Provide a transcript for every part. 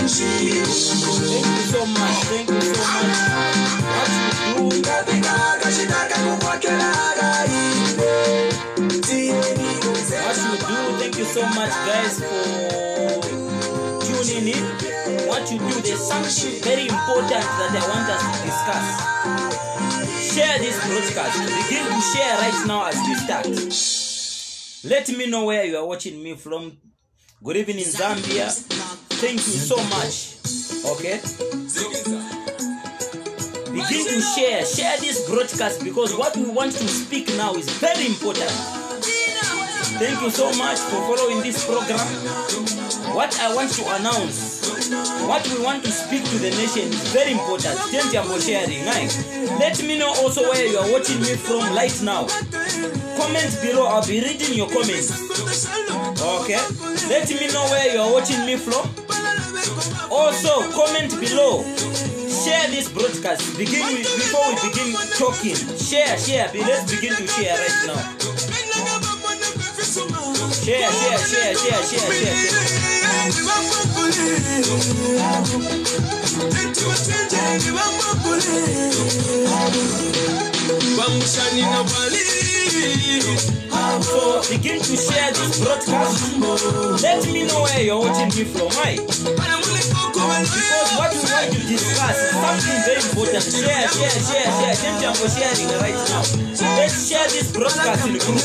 so much. Thank you so much. Thank you so much, guys, for tuning in. What you do, there's something very important that I want us to discuss. Share this broadcast. Begin to share right now as we start. Let me know where you are watching me from. Good evening, Zambia. Thank you so much. Okay? Begin to share this broadcast, because what we want to speak now is very important. Thank you so much for following this program. What I want to announce, what we want to speak to the nation is very important. Thank you for sharing. Let me know also where you are watching me from right now. Comment below. I'll be reading your comments. Okay? Let me know where you are watching me from. Also, comment below. Share this broadcast. Before we begin talking, share. Let's begin to share right now. Share. So begin to share this broadcast. Let me know where you're watching me from. Why? Because what we want to discuss is something very important. Share. Thank you for sharing right now. Let's share this broadcast in the group.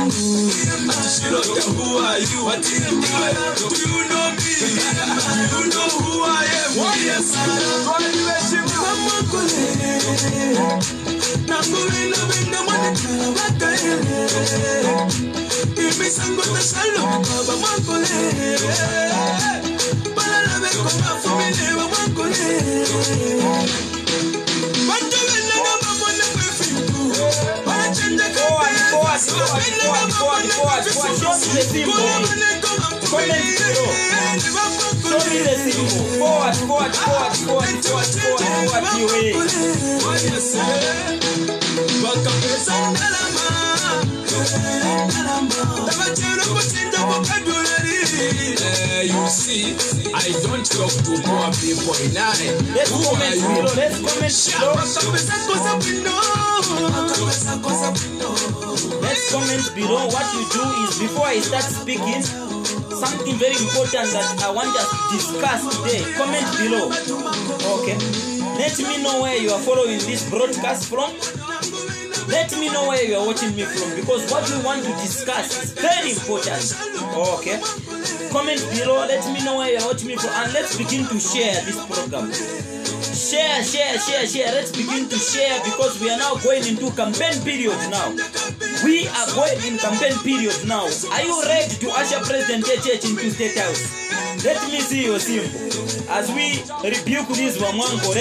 Who are you? What do you know me? Do you know who I am? Yes, you see, I don't talk to more people in Let's comment below. Let's comment below. What you do is, before I start speaking, something very important that I want us to discuss today. Comment below. Okay? Let me know where you are following this broadcast from. Let me know where you are watching me from, because what we want to discuss is very important. Okay? Comment below. Let me know where you are watching me from, and let's begin to share this program. Share. Let's begin to share, because we are now going into campaign period now. We are going in campaign period now. Are you ready to usher President Church into State House? Let me see your symbol as we rebuke this Wamwango.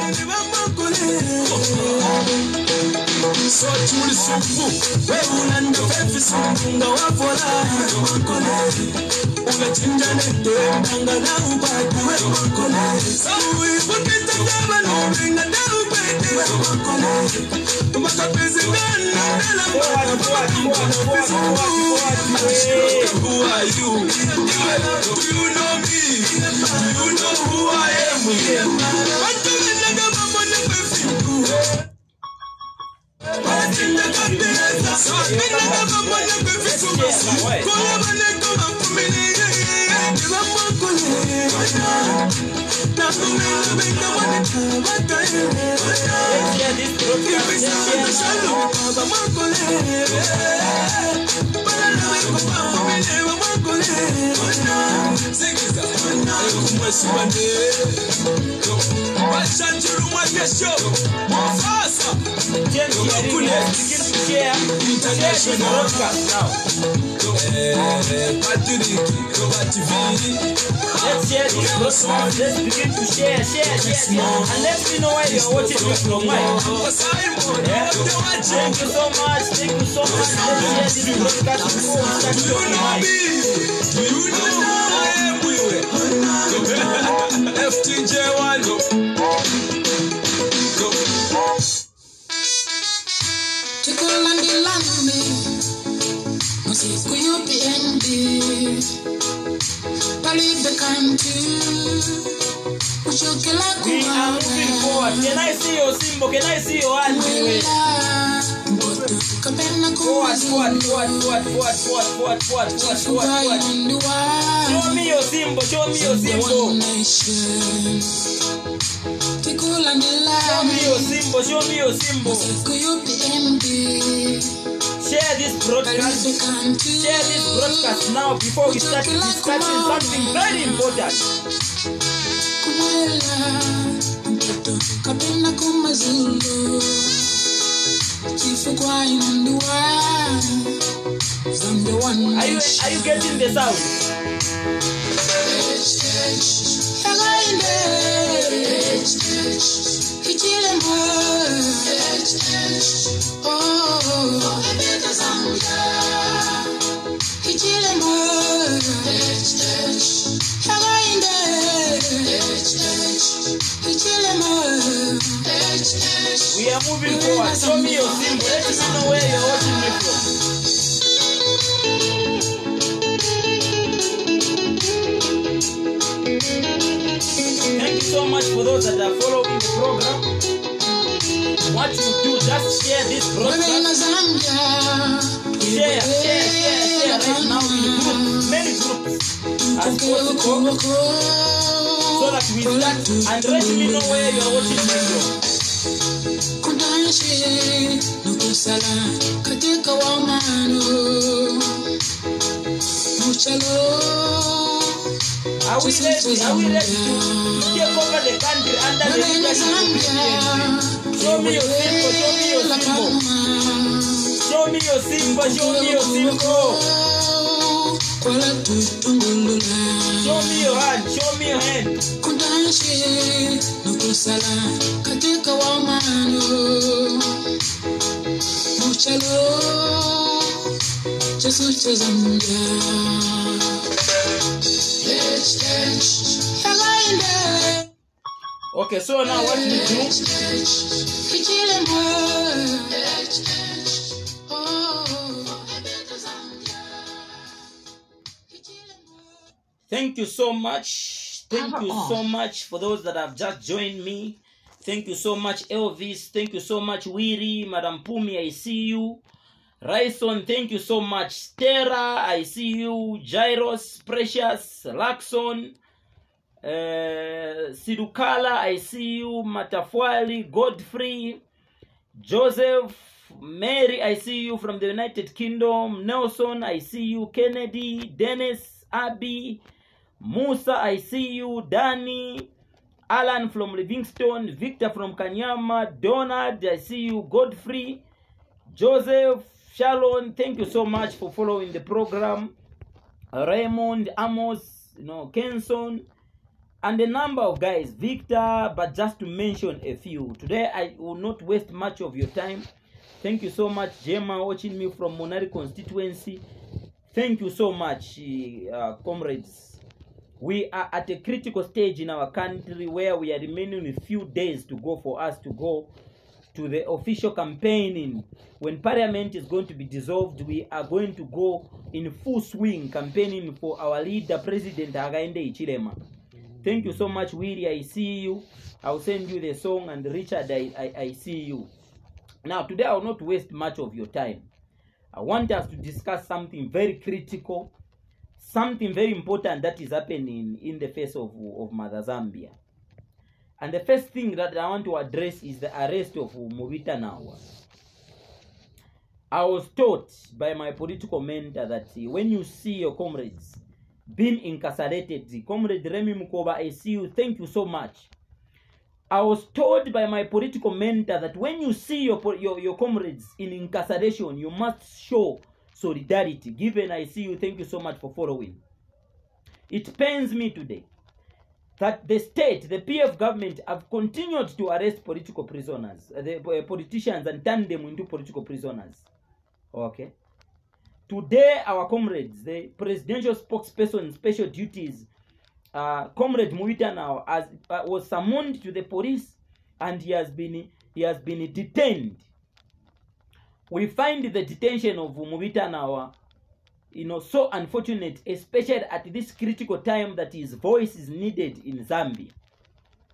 So truly simple. We will end the face on the waffle. Unachinja nete ndangala ubaki we wakole. So we put it together and bring it down baby we wakole. Makapenzi ngani ndela who are you? Do you know me? Do you know who I am? What do you think about money? International broadcast now. Let's share this broadcast. Let's begin to share. And let me know where you're watching me from. Thank you so much. Let's share this broadcast before we start talking. Do you know who I am? FTJ1. Believe the country. We are moving forward. Can I see your symbol? Can I see your hand? Forward. Show me your symbol. Show me your symbol. Show me your symbol. Share this broadcast. Share this broadcast now before we start discussing something very important. Are you getting the sound? We are moving forward. Show me your symbol. Let me know where you're watching me from. Thank you so much for those that are following the program. What you do, just share this broadcast. Share right now in groups, many groups as possible, so that we start and let me know where you are watching me from. Are we ready to take over the country under the leadership? Show me your symbol. Show me your symbol. Show me your symbol. Show me your hand. Show me your hand. Okay, so now what we do? Thank you so much. Thank you so much for those that have just joined me. Thank you so much, Elvis. Thank you so much, Weary, Madam Pumi, I see you. Raison, thank you so much. Stera, I see you. Gyros, Precious, Laxon, Sidukala, I see you. Matafwali, Godfrey, Joseph, Mary, I see you from the United Kingdom. Nelson, I see you. Kennedy, Dennis, Abby, Musa, I see you. Danny, Alan from Livingstone, Victor from Kanyama, Donald, I see you. Godfrey, Joseph, Shalom, thank you so much for following the program. Raymond, Amos, Kenson, and a number of guys, Victor, but just to mention a few. Today I will not waste much of your time. Thank you so much, Gemma, watching me from Monari constituency. Thank you so much, comrades. We are at a critical stage in our country where we are remaining a few days to go for us to go to the official campaigning. When Parliament is going to be dissolved, we are going to go in full swing campaigning for our leader, President Hakainde Hichilema. Thank you so much, Willie. I see you. I'll send you the song, and Richard, I see you. Now, today I will not waste much of your time. I want us to discuss something very critical, something very important that is happening in the face of Mother Zambia. And the first thing that I want to address is the arrest of Mobita Nawa. I was taught by my political mentor that when you see your comrades being incarcerated, Comrade Remy Mukoba, I see you, thank you so much. I was told by my political mentor that when you see your comrades in incarceration, you must show solidarity. Given, I see you, thank you so much for following. It pains me today that the state, the PF government, have continued to arrest political prisoners, the politicians, and turn them into political prisoners. Okay. Today, our comrades, the presidential spokesperson, special duties, Comrade Mobita now was summoned to the police, and he has been detained. We find the detention of Mobita now, so unfortunate, especially at this critical time that his voice is needed in Zambia.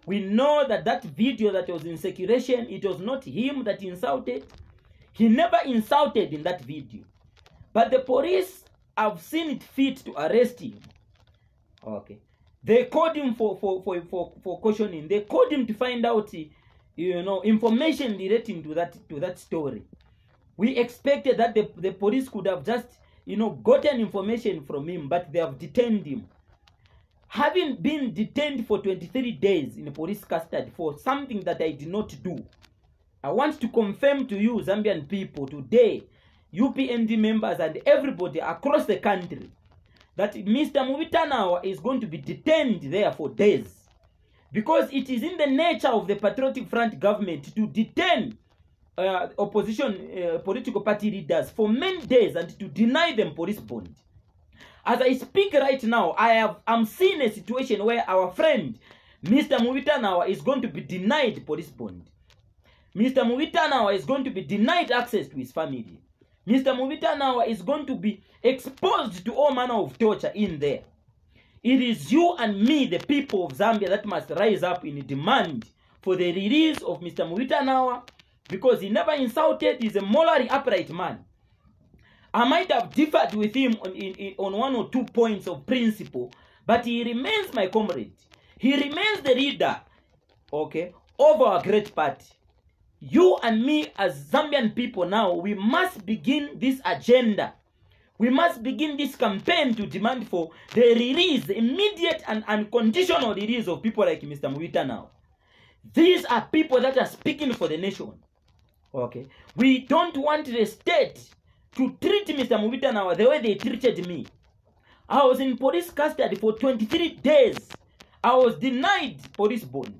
We know that that video that was in circulation, it was not him that insulted. He never insulted in that video. But the police have seen it fit to arrest him. Okay. They called him for cautioning. They called him to find out, information relating to that story. We expected that the police could have just, gotten information from him, but they have detained him. Having been detained for 23 days in police custody for something that I did not do, I want to confirm to you, Zambian people, today, UPND members and everybody across the country, that Mr. Mubitanawa is going to be detained there for days. Because it is in the nature of the Patriotic Front government to detain opposition political party leaders for many days and to deny them police bond. As I speak right now, I'm seeing a situation where our friend, Mr. Mubitanawa, is going to be denied police bond. Mr. Mubitanawa is going to be denied access to his family. Mr. Mubitanawa is going to be exposed to all manner of torture in there. It is you and me, the people of Zambia, that must rise up in demand for the release of Mr. Mubitanawa, because he never insulted. He's a morally upright man. I might have differed with him on 1 or 2 points of principle, but he remains my comrade. He remains the leader, okay, of our great party. You and me as Zambian people now, we must begin this agenda. We must begin this campaign to demand for the release, the immediate and unconditional release of people like Mr. Mubitanawa. These are people that are speaking for the nation. Okay. We don't want the state to treat Mr. Mubitanawa the way they treated me. I was in police custody for 23 days. I was denied police bond.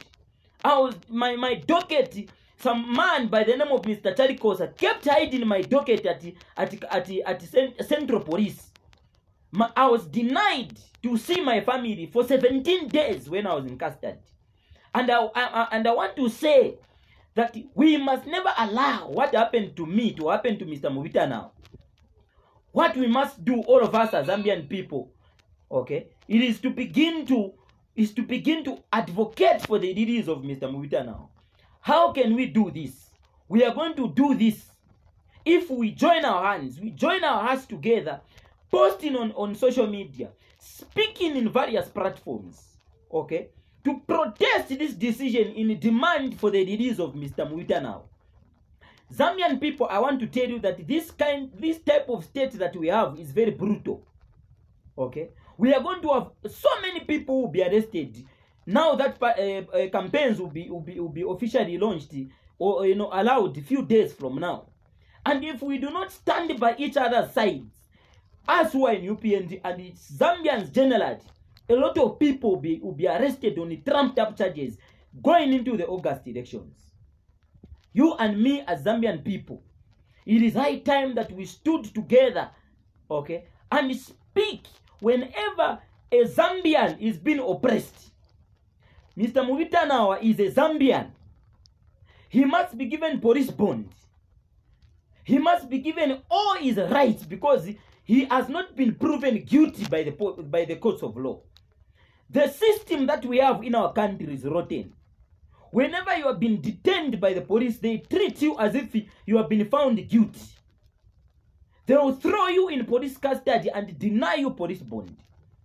My docket, some man by the name of Mr. Charikosa kept hiding my docket at Central Police. I was denied to see my family for 17 days when I was in custody. And I want to say that we must never allow what happened to me to happen to Mr. Mubitanawa. What we must do, all of us as Zambian people, okay, it is to begin to advocate for the release of Mr. Mubitanawa. How can we do this? We are going to do this if we join our hands together, posting on social media, speaking in various platforms, okay, to protest this decision in demand for the release of Mr. Mubitanawa. Zambian people, I want to tell you that this type of state that we have is very brutal. Okay, we are going to have so many people who will be arrested now that campaigns will be officially launched or allowed a few days from now. And if we do not stand by each other's sides, us who are in UPND and Zambians generally, a lot of people will be arrested on the trumped up charges going into the August elections. You and me as Zambian people, it is high time that we stood together, okay, and speak whenever a Zambian is being oppressed. Mr. Mubitanawa is a Zambian. He must be given police bond. He must be given all his rights because he has not been proven guilty by the courts of law. The system that we have in our country is rotten. Whenever you have been detained by the police, they treat you as if you have been found guilty. They will throw you in police custody and deny you police bond.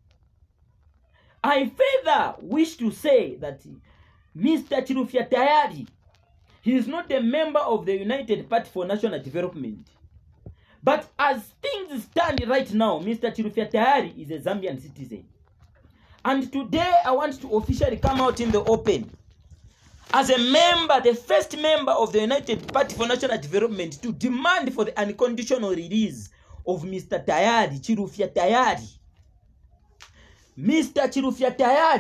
I further wish to say that Mr. Chirufya Tayari, he is not a member of the United Party for National Development. But as things stand right now, Mr. Chirufya Tayari is a Zambian citizen. And today I want to officially come out in the open as a member, the first member of the United Party for National Development, to demand for the unconditional release of Mr. Tayari, Chirufya Tayari. Mr. Chirufya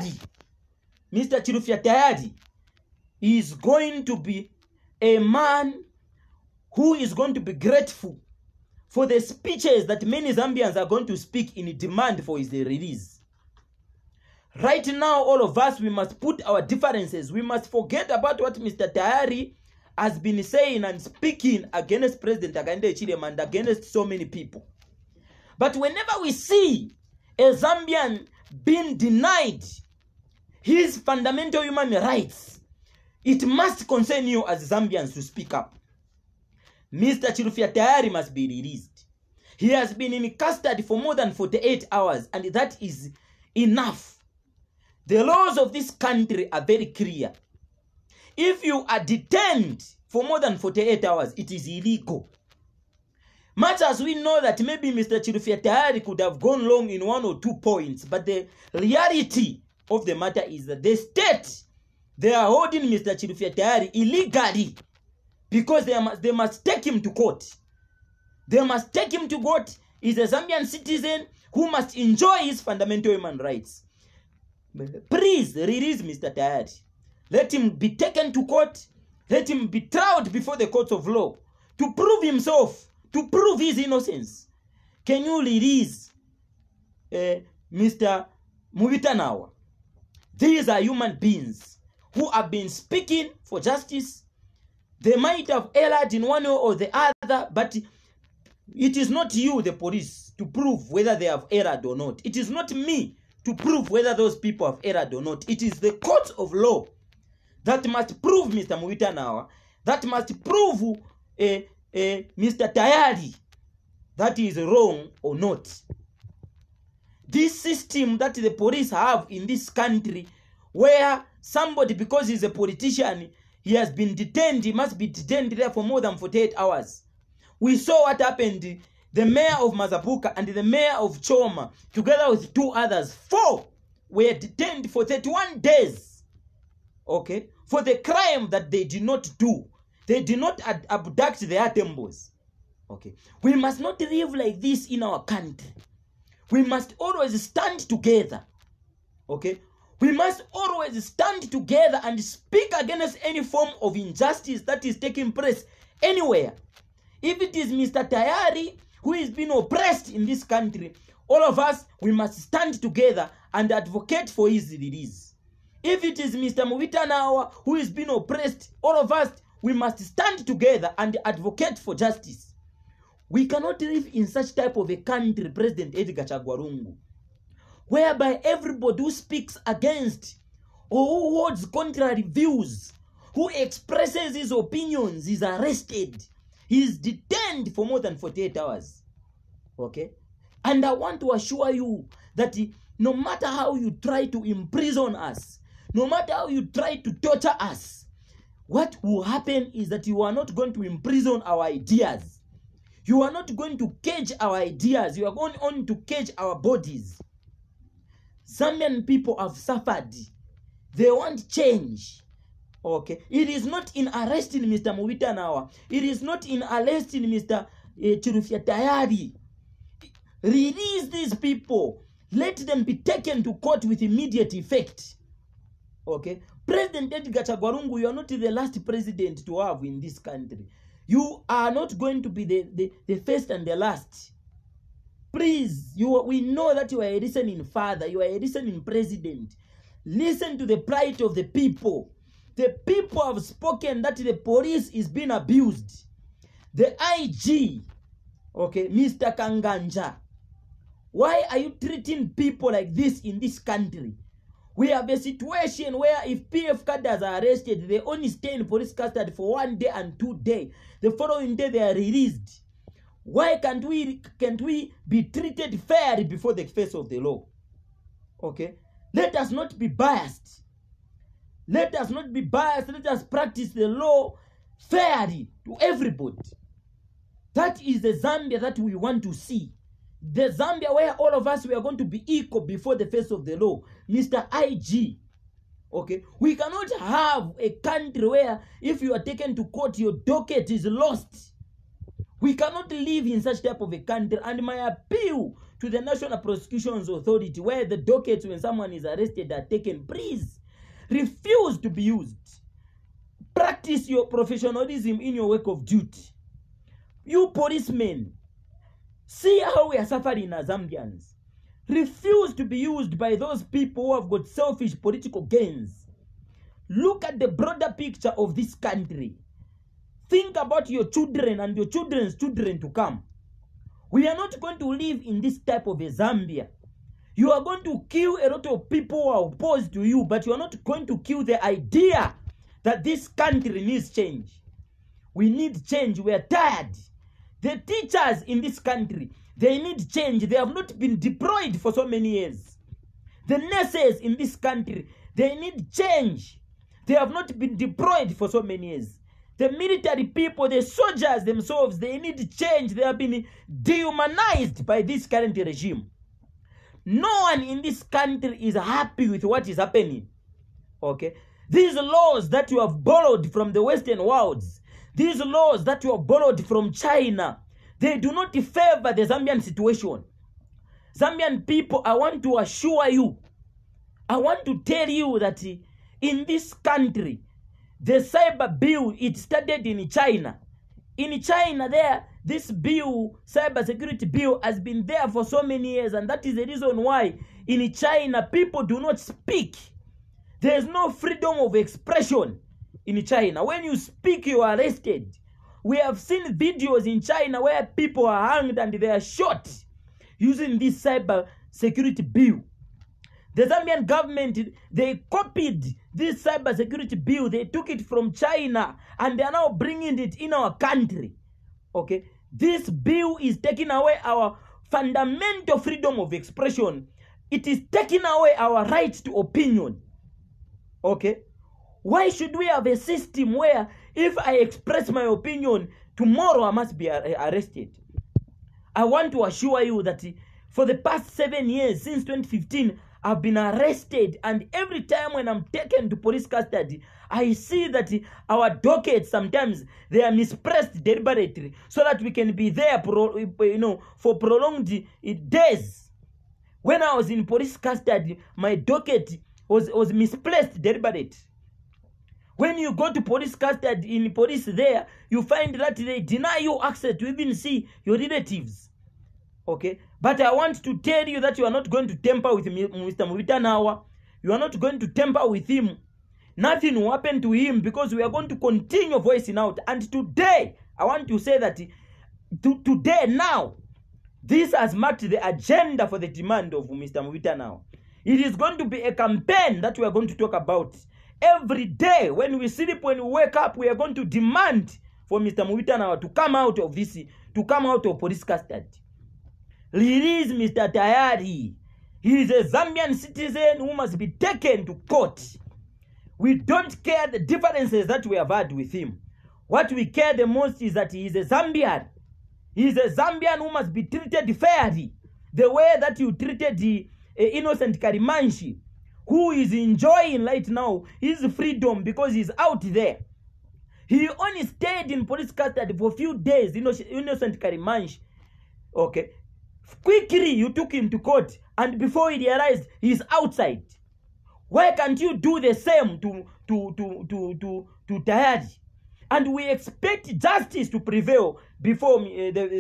Tayari is going to be a man who is going to be grateful for the speeches that many Zambians are going to speak in demand for his release. Right now, all of us, we must put our differences. We must forget about what Mr. Tayari has been saying and speaking against President Hakainde Hichilema and against so many people. But whenever we see a Zambian being denied his fundamental human rights, it must concern you as Zambians to speak up. Mr. Chilufya Tayari must be released. He has been in custody for more than 48 hours, and that is enough. The laws of this country are very clear. If you are detained for more than 48 hours, it is illegal. Much as we know that maybe Mr. Chilufya Tayari could have gone long in 1 or 2 points, but the reality of the matter is that the state, they are holding Mr. Chilufya Tayari illegally because they must take him to court. They must take him to court. He's a Zambian citizen who must enjoy his fundamental human rights. Please release Mr. Tayari. Let him be taken to court. Let him be tried before the courts of law to prove himself, to prove his innocence. Can you release Mr. Mubitanawa? These are human beings who have been speaking for justice. They might have erred in one way or the other, but it is not you, the police, to prove whether they have erred or not. It is not me to prove whether those people have erred or not. It is the court of law that must prove Mr. Mubitanawa, that must prove Mr. Tayari that is wrong or not. This system that the police have in this country, where somebody, because he's a politician, he has been detained, he must be detained there for more than 48 hours. We saw what happened. The mayor of Mazabuka and the mayor of Choma, together with 2 others, 4 were detained for 31 days. Okay? For the crime that they did not do. They did not abduct their temples. Okay? We must not live like this in our country. We must always stand together. Okay? We must always stand together and speak against any form of injustice that is taking place anywhere. If it is Mr. Tayari who is being oppressed in this country, all of us, we must stand together and advocate for his release. If it is Mr. Mubitanawa who is being oppressed, all of us, we must stand together and advocate for justice. We cannot live in such type of a country, President Edgar Chagwa Lungu, whereby everybody who speaks against or who holds contrary views, who expresses his opinions, is arrested. He is detained for more than 48 hours. Okay? And I want to assure you that no matter how you try to imprison us, no matter how you try to torture us, what will happen is that you are not going to imprison our ideas. You are not going to cage our ideas. You are going on to cage our bodies. Zambian people have suffered. They want change. Okay? It is not in arresting Mr. Mubitanawa. It is not in arresting Mr. Chilufya Tayari. Release these people. Let them be taken to court with immediate effect. Okay? President Edgar Chagwa Lungu, you are not the last president to have in this country. You are not going to be the first and the last. Please, we know that you are a listening father. You are a listening president. Listen to the plight of the people. The people have spoken that the police is being abused. The IG, okay, Mr. Kanganja, why are you treating people like this in this country? We have a situation where if PF cadres are arrested, they only stay in police custody for 1 day and 2 days. The following day they are released. Why can't we be treated fairly before the face of the law? Okay? Let us not be biased. Let us not be biased. Let us practice the law fairly to everybody. That is the Zambia that we want to see. The Zambia where all of us we are going to be equal before the face of the law. Mr. IG. Okay? We cannot have a country where if you are taken to court, your docket is lost. We cannot live in such type of a country. And my appeal to the National Prosecutions Authority, where the dockets when someone is arrested are taken, please refuse to be used. Practice your professionalism in your work of duty. You policemen, see how we are suffering as Zambians. Refuse to be used by those people who have got selfish political gains. Look at the broader picture of this country. Think about your children and your children's children to come. We are not going to live in this type of a Zambia. You are going to kill a lot of people who are opposed to you, but you are not going to kill the idea that this country needs change. We need change. We are tired. The teachers in this country, they need change. They have not been deployed for so many years. The nurses in this country, they need change. They have not been deployed for so many years. The military people, the soldiers themselves, they need change. They have been dehumanized by this current regime. No one in this country is happy with what is happening. Okay? These laws that you have borrowed from the Western worlds, these laws that you have borrowed from China, they do not favor the Zambian situation. Zambian people, I want to assure you, I want to tell you that in this country, the cyber bill, it started in China. In China there, this bill, cyber security bill, has been there for so many years, and that is the reason why in China people do not speak. There is no freedom of expression in China. When you speak, you are arrested. We have seen videos in China where people are hanged and they are shot using this cyber security bill. The Zambian government, they copied this cyber security bill. They took it from China and they are now bringing it in our country. Okay? This bill is taking away our fundamental freedom of expression. It is taking away our right to opinion. Okay? Why should we have a system where if I express my opinion, tomorrow I must be arrested? I want to assure you that for the past 7 years, since 2015, I've been arrested, and every time when I'm taken to police custody, I see that our dockets sometimes they are mispressed deliberately so that we can be there for prolonged days. When I was in police custody, my docket was misplaced deliberately. When you go to police custody in police there, you find that they deny you access to even see your relatives. Okay? But I want to tell you that you are not going to tamper with Mr. Mubitanawa. You are not going to tamper with him. Nothing will happen to him because we are going to continue voicing out. And today, I want to say that today, now, this has marked the agenda for the demand of Mr. Mubitanawa. It is going to be a campaign that we are going to talk about. Every day, when we sleep, when we wake up, we are going to demand for Mr. Mubitanawa to come out of this, to come out of police custody. Release Mr. Tayari. He is a Zambian citizen who must be taken to court. We don't care the differences that we have had with him. What we care the most is that he is a Zambian. He is a Zambian who must be treated fairly. The way that you treated the innocent Karimanshi, who is enjoying right now his freedom because he's out there. He only stayed in police custody for a few days, innocent Karimanshi. Okay. Quickly, you took him to court, and before he realized he's outside. Why can't you do the same to Tayari? And we expect justice to prevail before on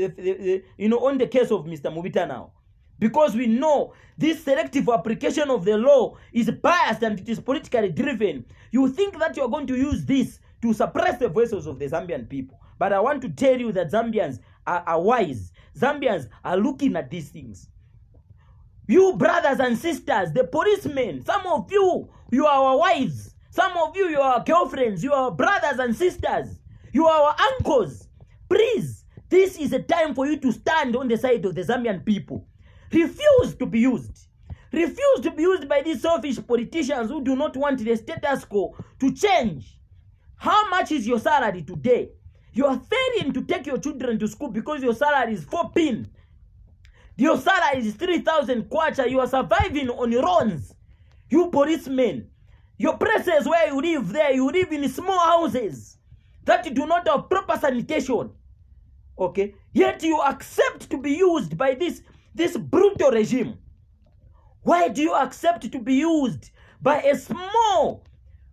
the case of Mr. Mubitanawa. Because we know this selective application of the law is biased and it is politically driven. You think that you are going to use this to suppress the voices of the Zambian people. But I want to tell you that Zambians are wise. Zambians are looking at these things. You brothers and sisters, the policemen, some of you, you are our wives. Some of you, you are our girlfriends. You are our brothers and sisters. You are our uncles. Please, this is a time for you to stand on the side of the Zambian people. Refuse to be used. Refuse to be used by these selfish politicians who do not want the status quo to change. How much is your salary today? You are failing to take your children to school because your salary is 4 pin. Your salary is 3,000 kwacha. You are surviving on your loans. You policemen, your places where you live there, you live in small houses that do not have proper sanitation. Okay? Yet you accept to be used by this brutal regime. Why do you accept to be used by a small,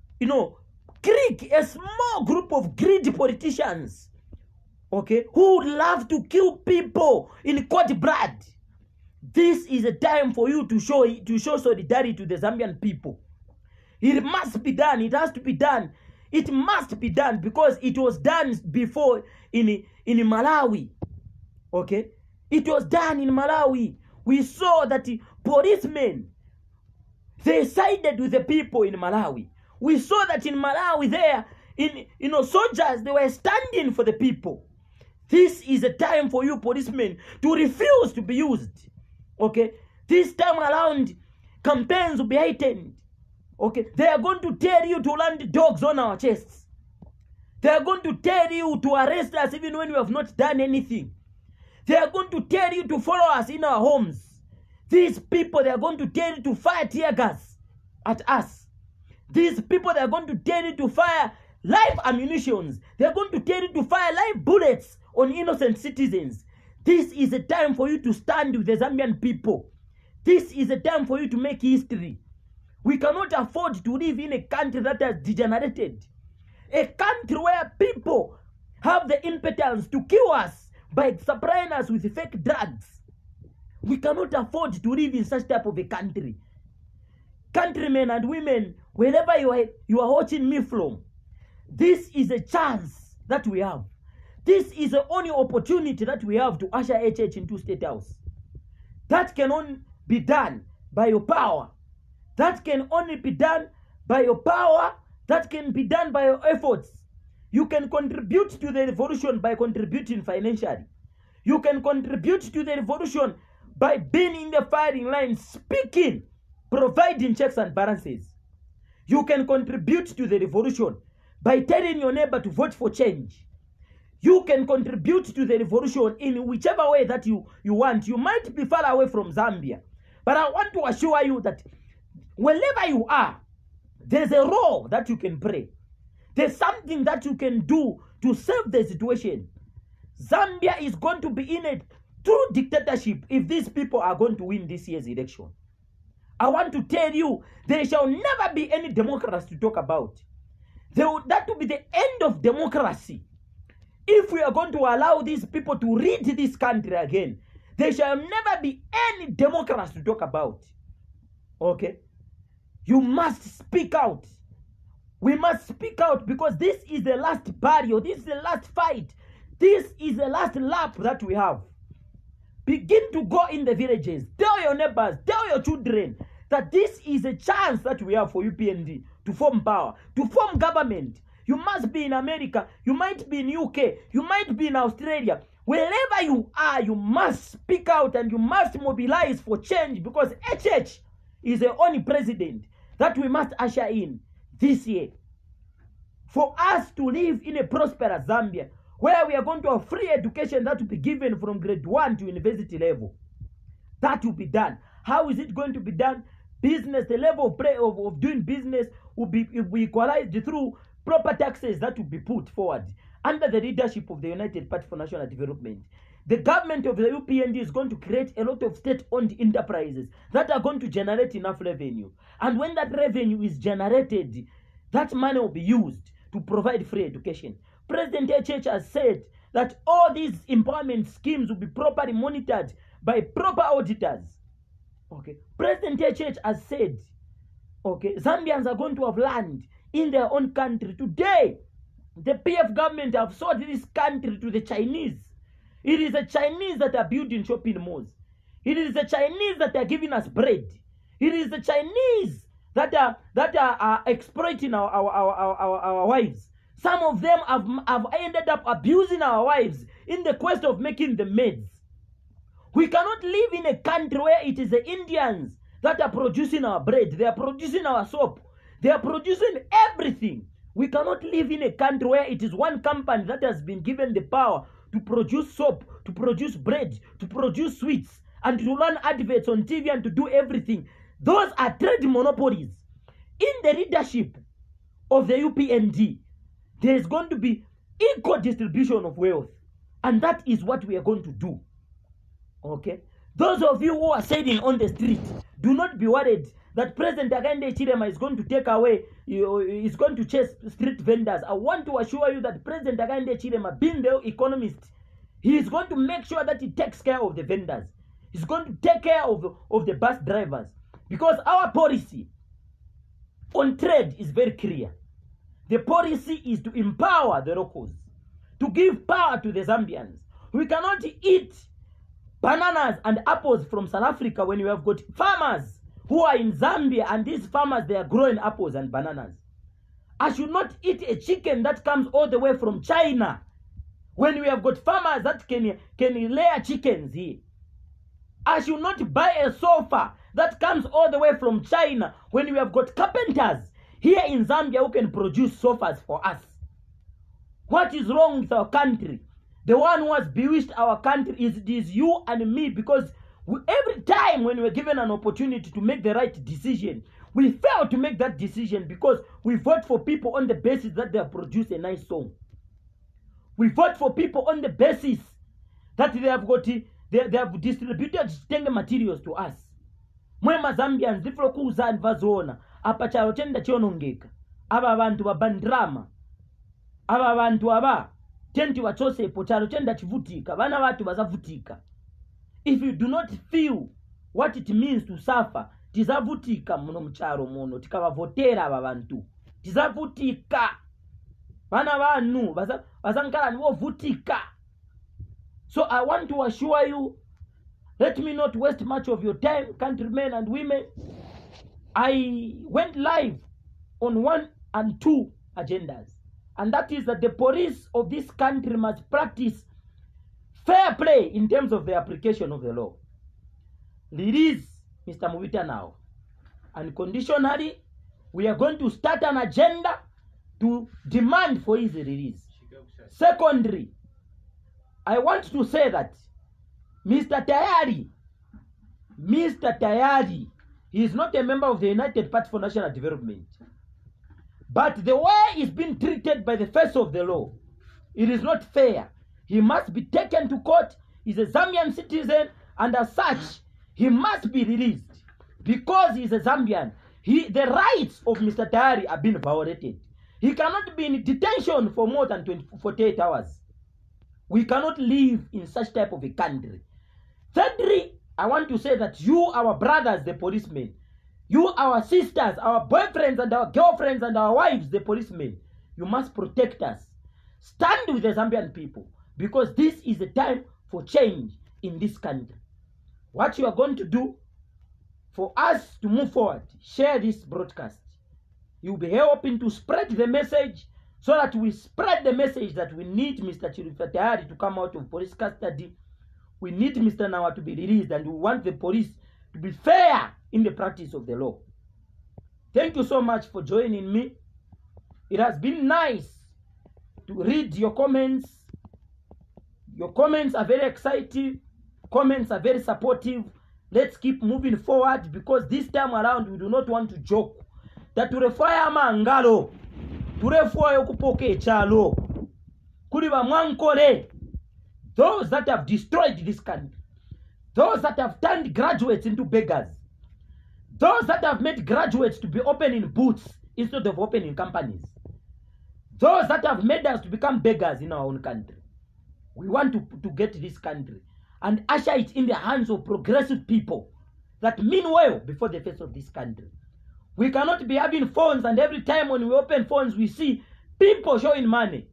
clique, a small group of greedy politicians, okay, who love to kill people in cold blood? This is a time for you to show solidarity to the Zambian people. It must be done. It has to be done. It must be done because it was done before in Malawi. Okay? It was done in Malawi. we saw that policemen, they sided with the people in Malawi. We saw that in Malawi there, soldiers, they were standing for the people. This is a time for you policemen to refuse to be used. Okay? This time around, campaigns will be heightened. Okay? They are going to tell you to land dogs on our chests. They are going to tell you to arrest us even when we have not done anything. They are going to tell you to follow us in our homes. These people, they are going to tell you to fire tear gas at us. These people, they are going to tell you to fire live ammunitions. They are going to tell you to fire live bullets on innocent citizens. This is a time for you to stand with the Zambian people. This is a time for you to make history. We cannot afford to live in a country that has degenerated. A country where people have the impetus to kill us by supplying us with fake drugs. We cannot afford to live in such type of a country. Countrymen and women, wherever you are watching me from, this is a chance that we have. This is the only opportunity that we have to usher HH into State House. That can only be done by your power. That can only be done by your power. That can be done by your efforts. You can contribute to the revolution by contributing financially. You can contribute to the revolution by being in the firing line, speaking, providing checks and balances. You can contribute to the revolution by telling your neighbor to vote for change. You can contribute to the revolution in whichever way that you want. You might be far away from Zambia, but I want to assure you that wherever you are, there's a role that you can play. There's something that you can do to save the situation. Zambia is going to be in a true dictatorship if these people are going to win this year's election. I want to tell you, there shall never be any democracy to talk about. That will be the end of democracy. If we are going to allow these people to lead this country again, there shall never be any democracy to talk about. Okay? You must speak out. We must speak out because this is the last barrier. This is the last fight. This is the last lap that we have. Begin to go in the villages. Tell your neighbors, tell your children that this is a chance that we have for UPND to form power, to form government. You must be in America. You might be in UK. You might be in Australia. Wherever you are, you must speak out and you must mobilize for change because HH is the only president that we must usher in this year. For us to live in a prosperous Zambia, where we are going to have free education that will be given from grade 1 to university level. That will be done. How is it going to be done? Business, the level of doing business will be equalized through proper taxes that will be put forward under the leadership of the United Party for National Development. The government of the UPND is going to create a lot of state-owned enterprises that are going to generate enough revenue. And when that revenue is generated, that money will be used to provide free education. President HH has said that all these empowerment schemes will be properly monitored by proper auditors. Okay. President HH has said, okay, Zambians are going to have land in their own country. Today, the PF government have sold this country to the Chinese. It is the Chinese that are building shopping malls. It is the Chinese that are giving us bread. It is the Chinese that are exploiting our wives. Some of them have ended up abusing our wives in the quest of making them maids. We cannot live in a country where it is the Indians that are producing our bread. They are producing our soap. They are producing everything. We cannot live in a country where it is one company that has been given the power to produce soap, to produce bread, to produce sweets, and to run adverts on TV and to do everything. Those are trade monopolies. In the leadership of the UPND, there is going to be equal distribution of wealth. And that is what we are going to do. Okay? Those of you who are sitting on the street, do not be worried that President Hakainde Hichilema is going to take away, is going to chase street vendors. I want to assure you that President Hakainde Hichilema, being the economist, he is going to make sure that he takes care of the vendors. He's going to take care of the bus drivers. Because our policy on trade is very clear. The policy is to empower the locals, to give power to the Zambians. We cannot eat bananas and apples from South Africa when you have got farmers who are in Zambia, and these farmers, they are growing apples and bananas. I should not eat a chicken that comes all the way from China when we have got farmers that can layer chickens here. I should not buy a sofa that comes all the way from China when we have got carpenters here in Zambia who can produce sofas for us. What is wrong with our country? The one who has bewitched our country is you and me, because every time when we're given an opportunity to make the right decision, we fail to make that decision because we vote for people on the basis that they have produced a nice song. We vote for people on the basis that they have distributed tenge materials to us. Mwema Zambians ndifuna kuuzani vazoona apa chalo chenda chionongeka. Aba bantu babandrama. Aba bantu aba tenti wachose po chalo chenda chivutika. Vana watu bazavutika. If you do not feel what it means to suffer, tizavutika muno mcharo muno tikavavotera aba bantu. Tizavutika. Vana vanu bazankala niwovutika. So I want to assure you, let me not waste much of your time, countrymen and women. I went live on 1 and 2 agendas. And that is that the police of this country must practice fair play in terms of the application of the law. Release Mr. Muvita now. And conditionally, we are going to start an agenda to demand for his release. Secondly, I want to say that Mr. Tayari, he is not a member of the United Party for National Development. But the way he's been treated by the face of the law, it is not fair. He must be taken to court. He's a Zambian citizen, and as such, he must be released. Because he's a Zambian, the rights of Mr. Tayari are being violated. He cannot be in detention for more than 48 hours. We cannot live in such type of a country. Thirdly, I want to say that you, our brothers, the policemen, you, our sisters, our boyfriends and our girlfriends and our wives, the policemen, you must protect us. Stand with the Zambian people, because this is the time for change in this country. What you are going to do for us to move forward, share this broadcast. You'll be helping to spread the message, so that we spread the message that we need Mr. Chilufya Tayari to come out of police custody. We need Mr. Nawa to be released, and we want the police to be fair in the practice of the law. Thank you so much for joining me. It has been nice to read your comments. Your comments are very exciting. Comments are very supportive. Let's keep moving forward, because this time around we do not want to joke. That turefaya mangalo. Turefuayo kupoke echalo. Kuriba mwankole. Those that have destroyed this country. Those that have turned graduates into beggars. Those that have made graduates to be opening booths instead of opening companies. Those that have made us to become beggars in our own country. We want to get this country and usher it in the hands of progressive people that mean well before the face of this country. We cannot be having phones, and every time when we open phones, we see people showing money.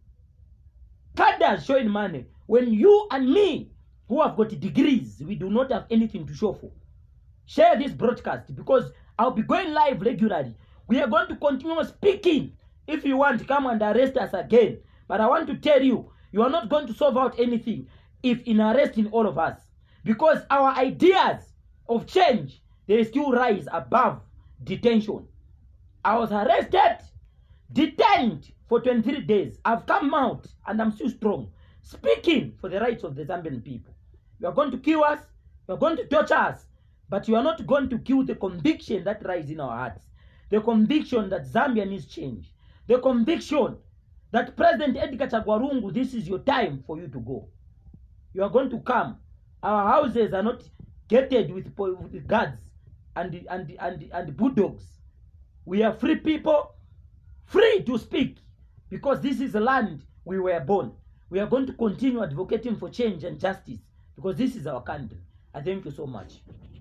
Cadres showing money. When you and me, who have got degrees, we do not have anything to show for. Share this broadcast, because I'll be going live regularly. We are going to continue speaking. If you want, come and arrest us again. But I want to tell you, you are not going to solve out anything if in arresting all of us. Because our ideas of change, they still rise above detention. I was arrested, detained for 23 days. I've come out and I'm still strong, speaking for the rights of the Zambian people. You are going to kill us, you are going to torture us, but you are not going to kill the conviction that rises in our hearts. The conviction that Zambia needs change. The conviction that President Edgar Chagwa Lungu, this is your time for you to go. You are going to come. Our houses are not gated with guards and bulldogs. We are free people, free to speak, because this is the land we were born. We are going to continue advocating for change and justice, because this is our country. I thank you so much.